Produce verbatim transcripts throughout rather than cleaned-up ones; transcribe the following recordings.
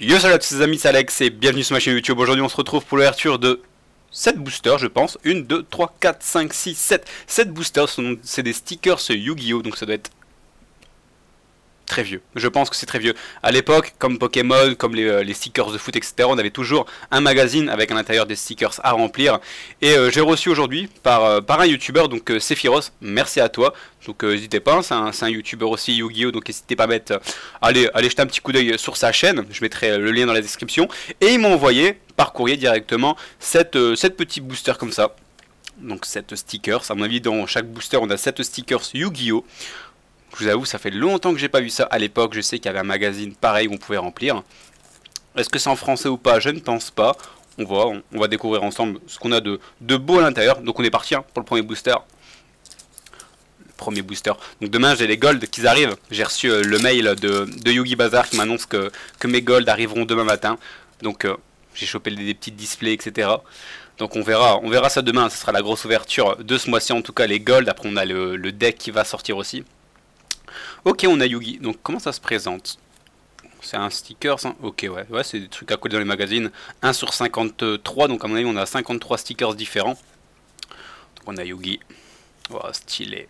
Yo salut à tous les amis, c'est Alex et bienvenue sur ma chaîne YouTube. Aujourd'hui on se retrouve pour l'ouverture de sept boosters je pense. un, deux, trois, quatre, cinq, six, sept. sept boosters, c'est des stickers Yu-Gi-Oh! Donc ça doit être très vieux. Je pense que c'est très vieux. À l'époque, comme Pokémon, comme les, euh, les stickers de foot, et cetera, on avait toujours un magazine avec à l'intérieur des stickers à remplir. Et euh, j'ai reçu aujourd'hui par, euh, par un YouTuber, donc euh, Sephiroth, merci à toi. Donc euh, n'hésitez pas, c'est un, un YouTuber aussi Yu-Gi-Oh! Donc n'hésitez pas à mettre, euh, allez, allez jeter un petit coup d'œil sur sa chaîne. Je mettrai euh, le lien dans la description. Et il m'a envoyé par courrier directement cette, euh, cette petite booster comme ça. Donc sept stickers. À mon avis, dans chaque booster, on a sept stickers Yu-Gi-Oh! Je vous avoue, ça fait longtemps que j'ai pas vu ça. À l'époque, je sais qu'il y avait un magazine pareil où on pouvait remplir. Est-ce que c'est en français ou pas? Je ne pense pas. On va, on, on va découvrir ensemble ce qu'on a de, de beau à l'intérieur. Donc on est parti hein, pour le premier booster. Le premier booster. Donc demain, j'ai les golds qui arrivent. J'ai reçu euh, le mail de, de Yugi Bazar qui m'annonce que, que mes golds arriveront demain matin. Donc euh, j'ai chopé des, des petits displays, et cetera. Donc on verra, on verra ça demain. Ce sera la grosse ouverture de ce mois-ci, en tout cas les golds. Après, on a le, le deck qui va sortir aussi. Ok, on a Yugi. Donc comment ça se présente? C'est un sticker, hein. Ok, ouais, ouais, c'est des trucs à coller dans les magazines. un sur cinquante-trois, donc à mon avis on a cinquante-trois stickers différents. Donc on a Yugi. Oh, stylé.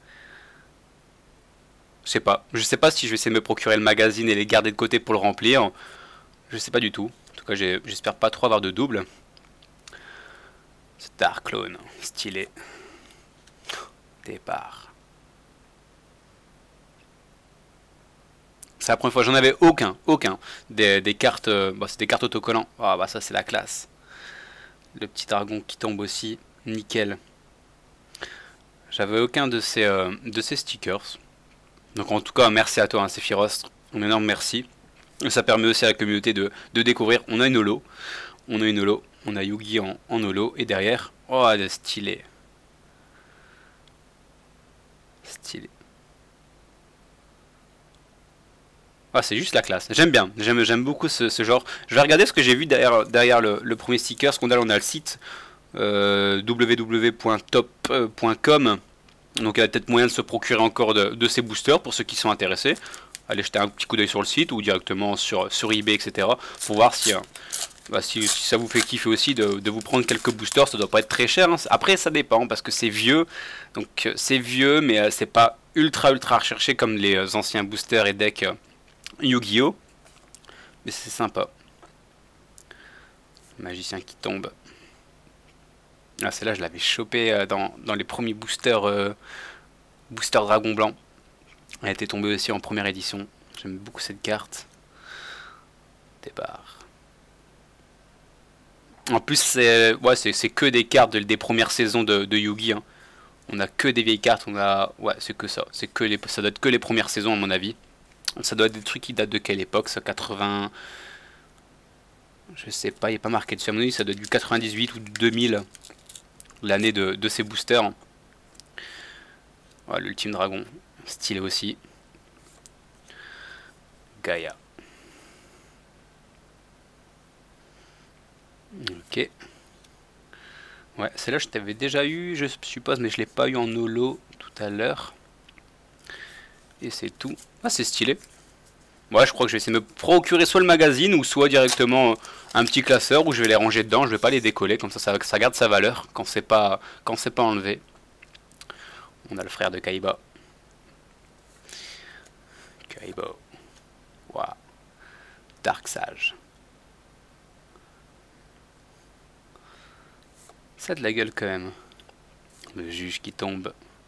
Je sais pas, je sais pas si je vais essayer de me procurer le magazine et les garder de côté pour le remplir. Je sais pas du tout. En tout cas, j'espère pas trop avoir de double. C'est Dark Clone, stylé. Départ. C'est la première fois, j'en avais aucun, aucun. Des, des cartes, euh, bon, c'est des cartes autocollants. Ah bah ça c'est la classe. Le petit dragon qui tombe aussi, nickel. J'avais aucun de ces, euh, de ces stickers. Donc en tout cas, merci à toi, hein, Sephiroth. Un énorme merci. Ça permet aussi à la communauté de, de découvrir. On a une holo. On a une holo. On a Yugi en, en holo. Et derrière, oh, de stylé. Stylé. Ah, c'est juste la classe. J'aime bien. J'aime beaucoup ce, ce genre. Je vais regarder ce que j'ai vu derrière, derrière le, le premier sticker. Ce qu'on a, on a le site euh, w w w point top point com. Donc il y a peut-être moyen de se procurer encore de, de ces boosters pour ceux qui sont intéressés. Allez jeter un petit coup d'œil sur le site ou directement sur, sur eBay, et cetera. Pour voir si, euh, bah, si, si ça vous fait kiffer aussi de, de vous prendre quelques boosters. Ça doit pas être très cher. Hein. Après, ça dépend parce que c'est vieux. Donc c'est vieux, mais euh, c'est pas ultra ultra recherché comme les euh, anciens boosters et decks. Euh, Yu-Gi-Oh! Mais c'est sympa. Magicien qui tombe. Ah, celle-là, je l'avais chopé euh, dans, dans les premiers boosters euh, Booster Dragon Blanc. Elle était tombée aussi en première édition. J'aime beaucoup cette carte. Départ. En plus, c'est ouais, c'est que des cartes de, des premières saisons de, de Yu-Gi. Hein. On a que des vieilles cartes. On a, ouais, c'est que ça. C'est que les, ça doit être que les premières saisons à mon avis. Ça doit être des trucs qui datent de quelle époque? Ça, quatre-vingts... Je sais pas, il n'est pas marqué dessus. À mon avis, ça doit être du quatre-vingt-dix-huit ou du deux mille. L'année de, de ces boosters. Ouais, l'ultime dragon. Stylé aussi. Gaïa. Ok. Ouais, celle-là, je t'avais déjà eu, je suppose, mais je l'ai pas eu en holo tout à l'heure. Et c'est tout. Ah, c'est stylé. Ouais, je crois que je vais essayer de me procurer soit le magazine ou soit directement un petit classeur où je vais les ranger dedans. Je vais pas les décoller, comme ça, ça, ça garde sa valeur quand c'est pas, quand c'est pas enlevé. On a le frère de Kaiba. Kaiba. Waouh. Dark Sage. Ça a de la gueule quand même. Le juge qui tombe.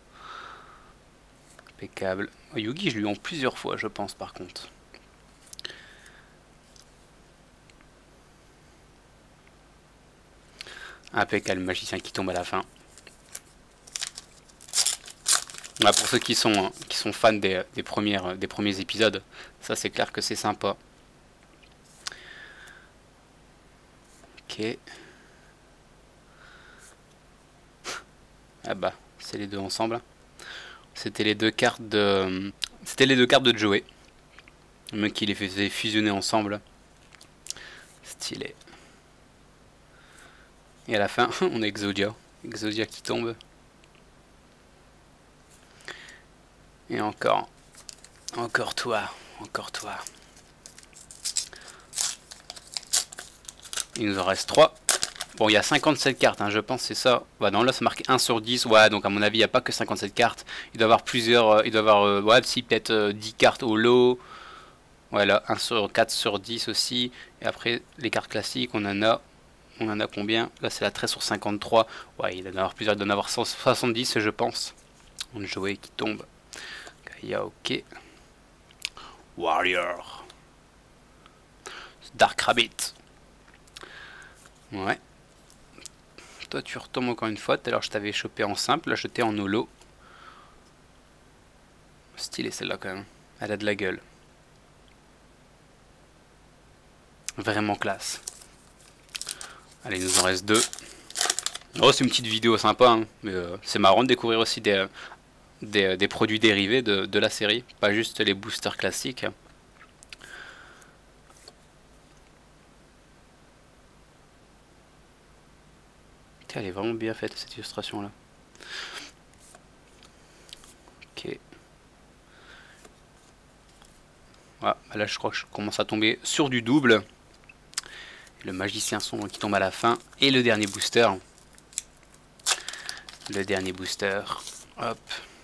Impeccable. Oh, Yugi, je lui ai eu en plusieurs fois, je pense, par contre. Impeccable, le magicien qui tombe à la fin. Ah, pour ceux qui sont, qui sont fans des, des, premières, des premiers épisodes, ça c'est clair que c'est sympa. Ok. Ah bah, c'est les deux ensemble. C'était les deux cartes de... C'était les deux cartes de Joey. Le mec qui les faisait fusionner ensemble. Stylé. Et à la fin, on a Exodia. Exodia qui tombe. Et encore. Encore toi. Encore toi. Il nous en reste trois. Bon, il y a cinquante-sept cartes, hein, je pense, c'est ça. Bah non, là, c'est marqué un sur dix. Ouais, donc à mon avis, il n'y a pas que cinquante-sept cartes. Il doit y avoir plusieurs... Euh, il doit y avoir, euh, ouais, si, peut-être euh, dix cartes au lot. Voilà, un sur quatre sur dix aussi. Et après, les cartes classiques, on en a... On en a combien? Là, c'est la treize sur cinquante-trois. Ouais, il doit y en avoir plusieurs. Il doit y en avoir cent soixante-dix, je pense. On jouait qui tombe. Gaïa, ok. Warrior. Dark Rabbit. Ouais. Toi tu retombes encore une fois. Tout à l'heure je t'avais chopé en simple. Là je t'ai en holo. Stylé celle-là quand même. Elle a de la gueule. Vraiment classe. Allez, il nous en reste deux. Oh, c'est une petite vidéo sympa. Hein. Mais euh, c'est marrant de découvrir aussi des, des, des produits dérivés de, de la série. Pas juste les boosters classiques. Elle est vraiment bien faite cette illustration là. Ok. Voilà, là je crois que je commence à tomber sur du double. Le magicien sombre qui tombe à la fin. Et le dernier booster. Le dernier booster. Hop.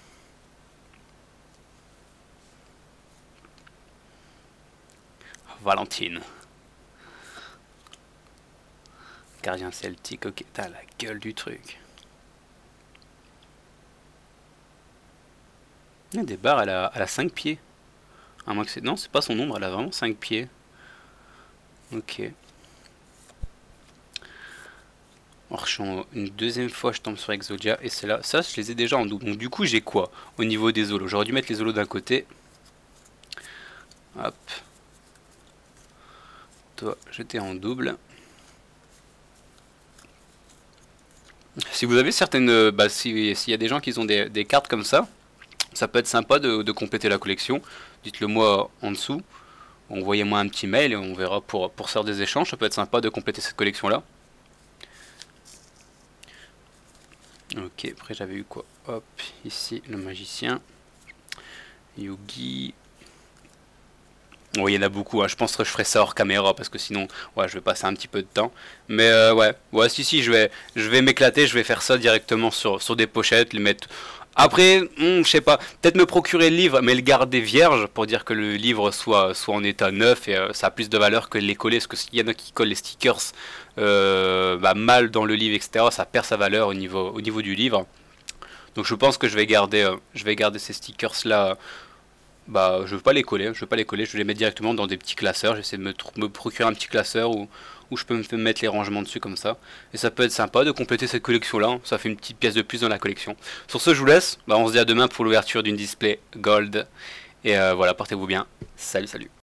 Valentine. Gardien celtique, ok, t'as la gueule du truc. Il y a des barres, elle a, elle a cinq pieds. À moins que c'est... Non, c'est pas son nombre, elle a vraiment cinq pieds. Ok. Alors, je suis en... une deuxième fois, je tombe sur Exodia, et c'est là. Ça, je les ai déjà en double. Donc, du coup, j'ai quoi au niveau des holos? J'aurais dû mettre les holos d'un côté. Hop. Toi, j'étais en double. Si vous avez certaines... Bah, s'il si y a des gens qui ont des, des cartes comme ça, ça peut être sympa de, de compléter la collection. Dites-le moi en dessous. Envoyez-moi un petit mail et on verra pour, pour faire des échanges. Ça peut être sympa de compléter cette collection-là. Ok, après j'avais eu quoi? Hop, ici le magicien. Yugi. Bon, il y en a beaucoup, hein. Je pense que je ferai ça hors caméra parce que sinon, ouais, je vais passer un petit peu de temps. Mais euh, ouais, ouais, si, si, je vais, je vais m'éclater, je vais faire ça directement sur, sur des pochettes, les mettre. Après, hmm, je sais pas, peut-être me procurer le livre, mais le garder vierge pour dire que le livre soit, soit en état neuf et euh, ça a plus de valeur que de les coller. Parce que s'il y en a qui collent les stickers euh, bah, mal dans le livre, et cetera, ça perd sa valeur au niveau, au niveau du livre. Donc je pense que je vais garder, euh, je vais garder ces stickers là. Bah, je veux pas les coller, je veux pas les coller, je vais les mettre directement dans des petits classeurs. J'essaie de me, me procurer un petit classeur où, où je peux me mettre les rangements dessus comme ça. Et ça peut être sympa de compléter cette collection là, ça fait une petite pièce de plus dans la collection. Sur ce, je vous laisse, bah, on se dit à demain pour l'ouverture d'une display gold. Et euh, voilà, portez-vous bien, salut salut.